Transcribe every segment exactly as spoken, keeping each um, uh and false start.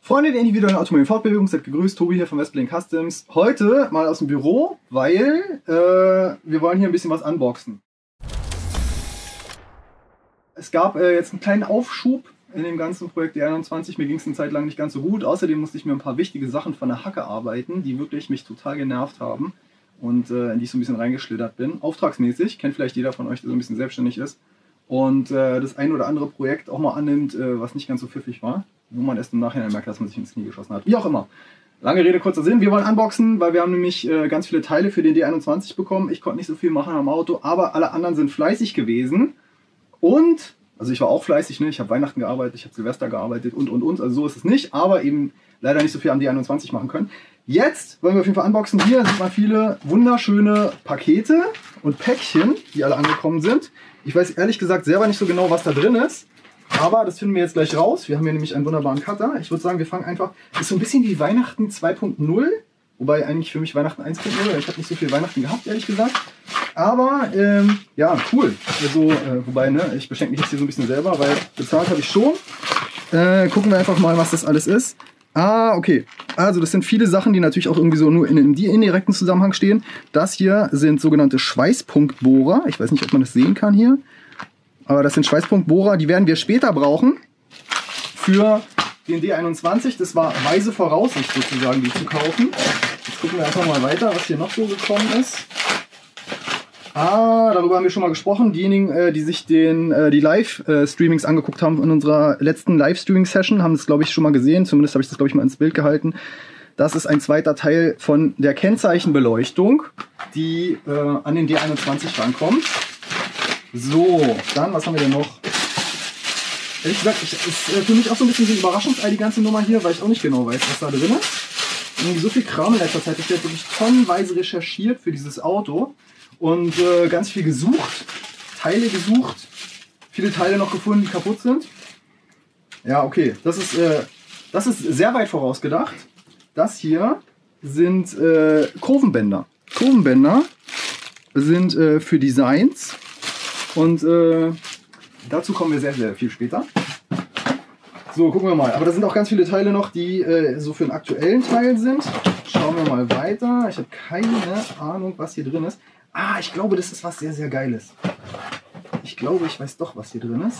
Freunde der individuellen automobilen Fortbewegung, seid gegrüßt, Tobi hier von Westblink Customs. Heute mal aus dem Büro, weil äh, wir wollen hier ein bisschen was unboxen. Es gab äh, jetzt einen kleinen Aufschub in dem ganzen Projekt D einundzwanzig. Mir ging es eine Zeit lang nicht ganz so gut. Außerdem musste ich mir ein paar wichtige Sachen von der Hacke arbeiten, die wirklich mich total genervt haben und äh, in die ich so ein bisschen reingeschlittert bin. Auftragsmäßig, kennt vielleicht jeder von euch, der so ein bisschen selbstständig ist und äh, das ein oder andere Projekt auch mal annimmt, äh, was nicht ganz so pfiffig war, wo man erst im Nachhinein merkt, dass man sich ins Knie geschossen hat. Wie auch immer. Lange Rede, kurzer Sinn. Wir wollen unboxen, weil wir haben nämlich äh, ganz viele Teile für den D einundzwanzig bekommen. Ich konnte nicht so viel machen am Auto, aber alle anderen sind fleißig gewesen. Und, also ich war auch fleißig, ne? Ich habe Weihnachten gearbeitet, ich habe Silvester gearbeitet und, und, und. Also so ist es nicht, aber eben leider nicht so viel am D einundzwanzig machen können. Jetzt wollen wir auf jeden Fall unboxen. Hier sind mal viele wunderschöne Pakete und Päckchen, die alle angekommen sind. Ich weiß ehrlich gesagt selber nicht so genau, was da drin ist. Aber das finden wir jetzt gleich raus. Wir haben hier nämlich einen wunderbaren Cutter. Ich würde sagen, wir fangen einfach... Das ist so ein bisschen wie Weihnachten zwei Punkt null. Wobei eigentlich für mich Weihnachten eins Punkt null. Ich habe nicht so viel Weihnachten gehabt, ehrlich gesagt. Aber, ähm, ja, cool. Also, äh, wobei, ne, ich beschenke mich jetzt hier so ein bisschen selber, weil bezahlt habe ich schon. Äh, gucken wir einfach mal, was das alles ist. Ah, okay. Also, das sind viele Sachen, die natürlich auch irgendwie so nur in einem indirekten Zusammenhang stehen. Das hier sind sogenannte Schweißpunktbohrer. Ich weiß nicht, ob man das sehen kann hier. Aber das sind Schweißpunktbohrer, die werden wir später brauchen für den D einundzwanzig. Das war weise Voraussicht sozusagen, die zu kaufen. Jetzt gucken wir einfach mal weiter, was hier noch so gekommen ist. Ah, darüber haben wir schon mal gesprochen. Diejenigen, die sich den, die Live-Streamings angeguckt haben in unserer letzten Live-Streaming-Session, haben das, glaube ich, schon mal gesehen. Zumindest habe ich das, glaube ich, mal ins Bild gehalten. Das ist ein zweiter Teil von der Kennzeichenbeleuchtung, die äh, an den D einundzwanzig rankommt. So, dann, was haben wir denn noch? Ehrlich gesagt, ich, ist äh, für mich auch so ein bisschen so ein Überraschungsei, die ganze Nummer hier, weil ich auch nicht genau weiß, was da drin ist. Irgendwie so viel Kram in letzter Zeit. Ich habe wirklich tonnenweise recherchiert für dieses Auto und äh, ganz viel gesucht, Teile gesucht, viele Teile noch gefunden, die kaputt sind. Ja, okay, das ist, äh, das ist sehr weit vorausgedacht. Das hier sind äh, Kurvenbänder. Kurvenbänder sind äh, für Designs. Und äh, dazu kommen wir sehr, sehr viel später. So, gucken wir mal. Aber da sind auch ganz viele Teile noch, die äh, so für einen aktuellen Teil sind. Schauen wir mal weiter. Ich habe keine Ahnung, was hier drin ist. Ah, ich glaube, das ist was sehr, sehr Geiles. Ich glaube, ich weiß doch, was hier drin ist.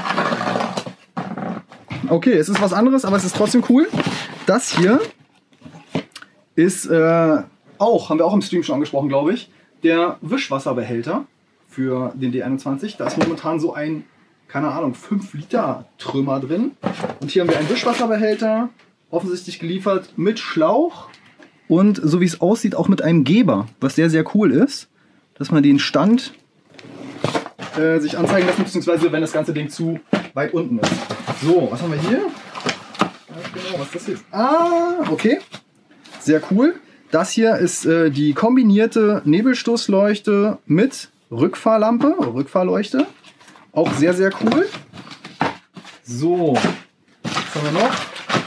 Okay, es ist was anderes, aber es ist trotzdem cool. Das hier ist äh, auch, haben wir auch im Stream schon angesprochen, glaube ich, der Wischwasserbehälter für den D einundzwanzig. Da ist momentan so ein, keine Ahnung, fünf Liter Trümmer drin. Und hier haben wir einen Wischwasserbehälter, offensichtlich geliefert mit Schlauch. Und so wie es aussieht, auch mit einem Geber, was sehr, sehr cool ist, dass man den Stand äh, sich anzeigen lässt, beziehungsweise wenn das ganze Ding zu weit unten ist. So, was haben wir hier? Genau, was ist das jetzt? Ah, okay. Sehr cool. Das hier ist äh, die kombinierte Nebelstoßleuchte mit Rückfahrlampe, Rückfahrleuchte. Auch sehr, sehr cool. So, was haben wir noch?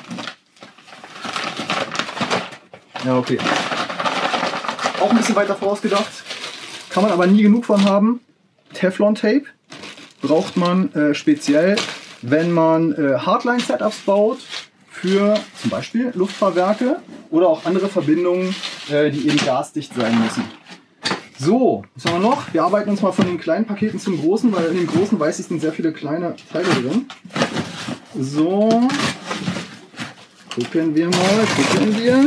Ja, okay. Auch ein bisschen weiter vorausgedacht. Kann man aber nie genug von haben. Teflon-Tape braucht man äh, speziell, wenn man äh, Hardline-Setups baut für zum Beispiel Luftfahrwerke oder auch andere Verbindungen, äh, die eben gasdicht sein müssen. So, was haben wir noch? Wir arbeiten uns mal von den kleinen Paketen zum großen, weil in den großen, weiß ich, sind sehr viele kleine Teile drin. So, gucken wir mal, gucken wir.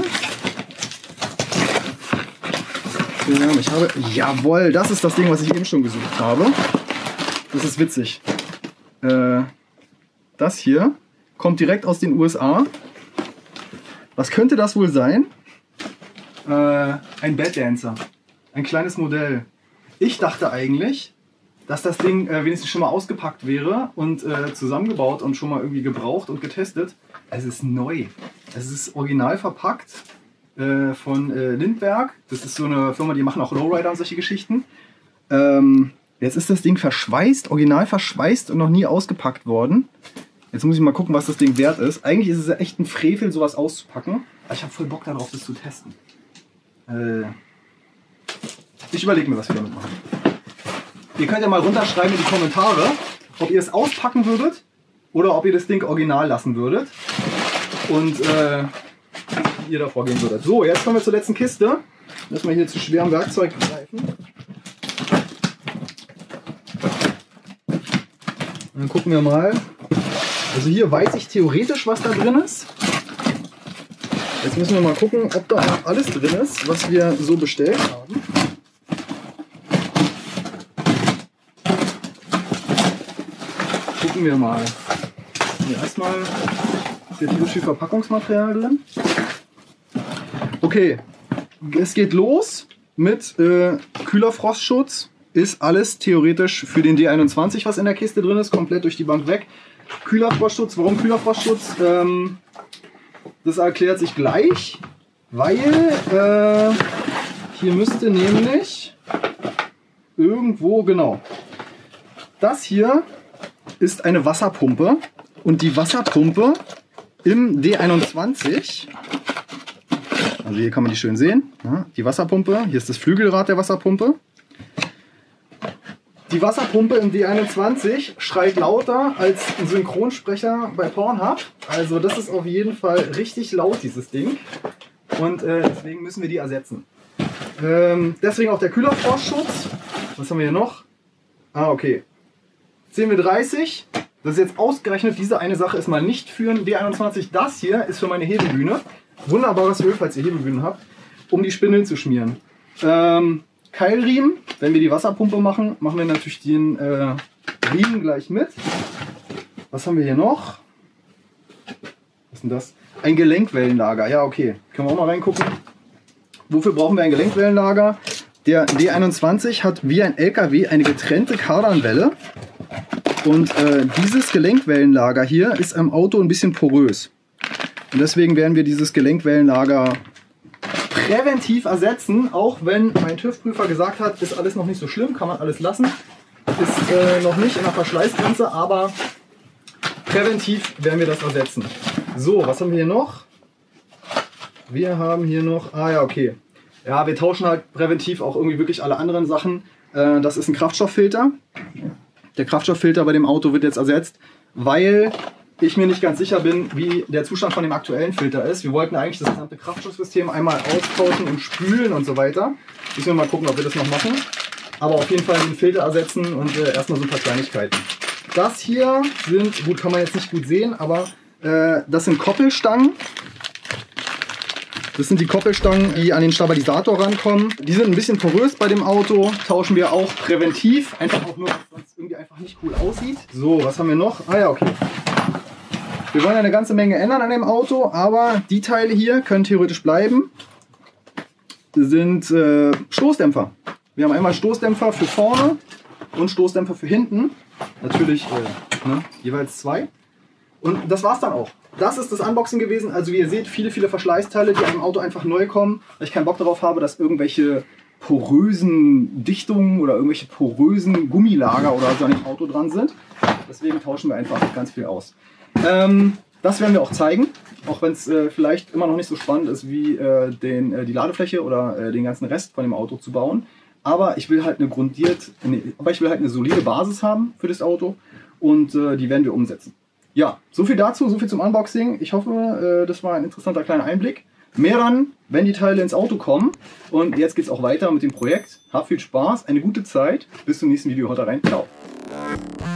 Ja, ich habe, jawohl, das ist das Ding, was ich eben schon gesucht habe. Das ist witzig. Äh, das hier kommt direkt aus den U S A. Was könnte das wohl sein? Äh, ein Bad Dancer. Ein kleines Modell. Ich dachte eigentlich, dass das Ding äh, wenigstens schon mal ausgepackt wäre und äh, zusammengebaut und schon mal irgendwie gebraucht und getestet. Es ist neu. Es ist original verpackt äh, von äh, Lindberg. Das ist so eine Firma, die machen auch Lowrider und solche Geschichten. Ähm, jetzt ist das Ding verschweißt, original verschweißt und noch nie ausgepackt worden. Jetzt muss ich mal gucken, was das Ding wert ist. Eigentlich ist es echt ein Frevel, sowas auszupacken. Aber ich habe voll Bock darauf, das zu testen. Äh... Ich überlege mir, was wir damit machen. Ihr könnt ja mal runterschreiben in die Kommentare, ob ihr es auspacken würdet oder ob ihr das Ding original lassen würdet. und äh, wie ihr da vorgehen würdet. So, jetzt kommen wir zur letzten Kiste. Lass mal hier zu schwerem Werkzeug greifen. Und dann gucken wir mal. Also hier weiß ich theoretisch, was da drin ist. Jetzt müssen wir mal gucken, ob da auch alles drin ist, was wir so bestellt haben. Gucken wir mal. Hier erstmal ist hier viel Verpackungsmaterial drin. Okay, es geht los mit äh, Kühlerfrostschutz. Ist alles theoretisch für den D einundzwanzig, was in der Kiste drin ist, komplett durch die Bank weg. Kühlerfrostschutz, warum Kühlerfrostschutz? Ähm, das erklärt sich gleich, weil äh, hier müsste nämlich irgendwo, genau, das hier ist eine Wasserpumpe und die Wasserpumpe im D einundzwanzig, also hier kann man die schön sehen, ja, die Wasserpumpe, hier ist das Flügelrad der Wasserpumpe. Die Wasserpumpe im D einundzwanzig schreit lauter als ein Synchronsprecher bei Pornhub. Also das ist auf jeden Fall richtig laut, dieses Ding. Und äh, deswegen müssen wir die ersetzen. Ähm, deswegen auch der Kühlerfrostschutz. Was haben wir hier noch? Ah, okay. C W dreißig. Das ist jetzt ausgerechnet, diese eine Sache ist mal nicht für ein D einundzwanzig. Das hier ist für meine Hebebühne. Wunderbares Öl, falls ihr Hebebühnen habt, um die Spindeln zu schmieren. Ähm, Keilriemen, wenn wir die Wasserpumpe machen, machen wir natürlich den äh, Riemen gleich mit. Was haben wir hier noch? Was ist denn das? Ein Gelenkwellenlager. Ja, okay. Können wir auch mal reingucken. Wofür brauchen wir ein Gelenkwellenlager? Der D einundzwanzig hat wie ein L K W eine getrennte Kardanwelle. Und äh, dieses Gelenkwellenlager hier ist am Auto ein bisschen porös. Und deswegen werden wir dieses Gelenkwellenlager präventiv ersetzen, auch wenn mein TÜV-Prüfer gesagt hat, ist alles noch nicht so schlimm, kann man alles lassen. Ist äh, noch nicht in der Verschleißgrenze, aber präventiv werden wir das ersetzen. So, was haben wir hier noch? Wir haben hier noch, ah ja, okay. Ja, wir tauschen halt präventiv auch irgendwie wirklich alle anderen Sachen. Äh, das ist ein Kraftstofffilter. Der Kraftstofffilter bei dem Auto wird jetzt ersetzt, weil ich mir nicht ganz sicher bin, wie der Zustand von dem aktuellen Filter ist. Wir wollten eigentlich das gesamte Kraftstoffsystem einmal austauschen und spülen und so weiter. Müssen wir mal gucken, ob wir das noch machen. Aber auf jeden Fall den Filter ersetzen und äh, erstmal so ein paar Kleinigkeiten. Das hier sind, gut, kann man jetzt nicht gut sehen, aber äh, das sind Koppelstangen. Das sind die Koppelstangen, die an den Stabilisator rankommen. Die sind ein bisschen porös bei dem Auto. Tauschen wir auch präventiv. Einfach auch nur, weil es irgendwie einfach nicht cool aussieht. So, was haben wir noch? Ah ja, okay. Wir wollen eine ganze Menge ändern an dem Auto, aber die Teile hier können theoretisch bleiben. Das sind äh, Stoßdämpfer. Wir haben einmal Stoßdämpfer für vorne und Stoßdämpfer für hinten. Natürlich äh, ne, jeweils zwei. Und das war's dann auch. Das ist das Unboxing gewesen. Also wie ihr seht, viele, viele Verschleißteile, die einem Auto einfach neu kommen, weil ich keinen Bock darauf habe, dass irgendwelche porösen Dichtungen oder irgendwelche porösen Gummilager oder so an dem Auto dran sind. Deswegen tauschen wir einfach ganz viel aus. Ähm, das werden wir auch zeigen, auch wenn es äh, vielleicht immer noch nicht so spannend ist, wie äh, den, äh, die Ladefläche oder äh, den ganzen Rest von dem Auto zu bauen. Aber ich will halt eine grundiert, eine, aber ich will halt eine solide Basis haben für das Auto und äh, die werden wir umsetzen. Ja, so viel dazu, so viel zum Unboxing. Ich hoffe, äh, das war ein interessanter kleiner Einblick. Mehr dann, wenn die Teile ins Auto kommen. Und jetzt geht es auch weiter mit dem Projekt. Habt viel Spaß, eine gute Zeit. Bis zum nächsten Video. Haut rein. Ciao.